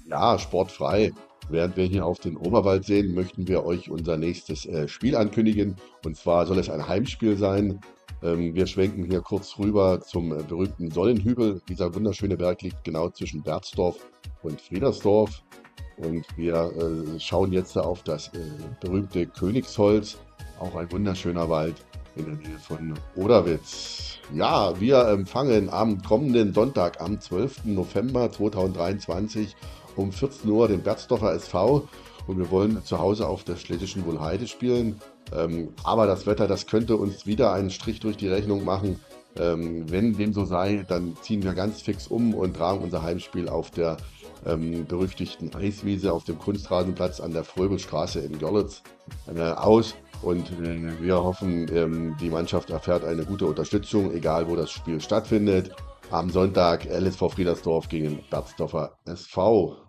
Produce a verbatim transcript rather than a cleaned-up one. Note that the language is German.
Ja, sportfrei. Während wir hier auf den Oberwald sehen, möchten wir euch unser nächstes äh, Spiel ankündigen. Und zwar soll es ein Heimspiel sein. Ähm, wir schwenken hier kurz rüber zum äh, berühmten Sonnenhügel. Dieser wunderschöne Berg liegt genau zwischen Berzdorf und Friedersdorf. Und wir äh, schauen jetzt auf das äh, berühmte Königsholz, auch ein wunderschöner Wald in der Nähe von Oderwitz. Ja, wir empfangen am kommenden Sonntag, am zwölften November zweitausenddreiundzwanzig um vierzehn Uhr den Berzdorfer S V und wir wollen zu Hause auf der Schlesischen Wohlheide spielen. Ähm, aber das Wetter, das könnte uns wieder einen Strich durch die Rechnung machen. Ähm, wenn dem so sei, dann ziehen wir ganz fix um und tragen unser Heimspiel auf der ähm, berüchtigten Eiswiese auf dem Kunstrasenplatz an der Fröbelstraße in Görlitz äh, aus. Und äh, wir hoffen, ähm, die Mannschaft erfährt eine gute Unterstützung, egal wo das Spiel stattfindet. Am Sonntag L S V Friedersdorf gegen Berzdorfer S V.